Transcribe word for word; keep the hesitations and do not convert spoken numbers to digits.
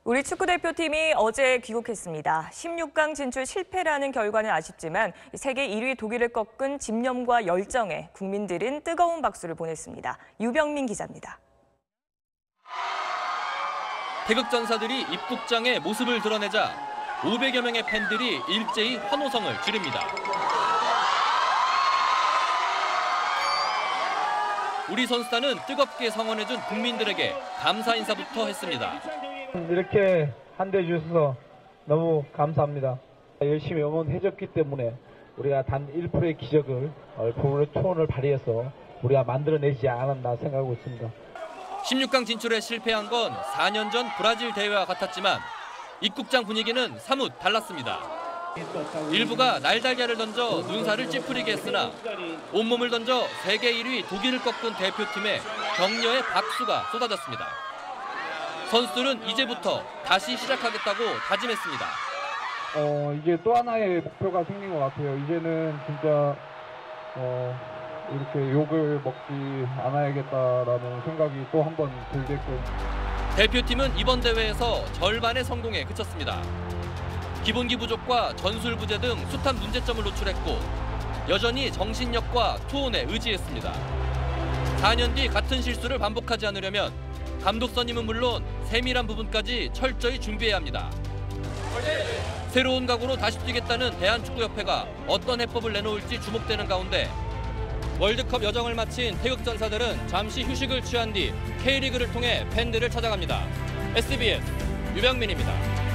우리 축구대표팀이 어제 귀국했습니다. 십육 강 진출 실패라는 결과는 아쉽지만 세계 일 위 독일을 꺾은 집념과 열정에 국민들은 뜨거운 박수를 보냈습니다. 유병민 기자입니다. 태극전사들이 입국장에 모습을 드러내자 오백여 명의 팬들이 일제히 환호성을 지릅니다. 우리 선수단은 뜨겁게 성원해준 국민들에게 감사 인사부터 했습니다. 이렇게 환대해 주셔서 너무 감사합니다. 열심히 응원해줬기 때문에 우리가 단 일 퍼센트의 기적을 불의 초원을 발휘해서 우리가 만들어내지 않았나 생각하고 있습니다. 십육 강 진출에 실패한 건 사 년 전 브라질 대회와 같았지만 입국장 분위기는 사뭇 달랐습니다. 일부가 날달걀을 던져 눈살을 찌푸리게 했으나 온몸을 던져 세계 일 위 독일을 꺾은 대표팀에 격려의 박수가 쏟아졌습니다. 선수들은 이제부터 다시 시작하겠다고 다짐했습니다. 어, 이제 또 하나의 목표가 생긴 것 같아요. 이제는 진짜 어, 이렇게 욕을 먹지 않아야겠다라는 생각이 또 한 번 들게끔. 대표팀은 이번 대회에서 절반의 성공에 그쳤습니다. 기본기 부족과 전술 부재 등 숱한 문제점을 노출했고 여전히 정신력과 투혼에 의지했습니다. 사 년 뒤 같은 실수를 반복하지 않으려면 감독 선임은 물론 세밀한 부분까지 철저히 준비해야 합니다. 새로운 각오로 다시 뛰겠다는 대한축구협회가 어떤 해법을 내놓을지 주목되는 가운데 월드컵 여정을 마친 태극전사들은 잠시 휴식을 취한 뒤 K리그를 통해 팬들을 찾아갑니다. 에스비에스 유병민입니다.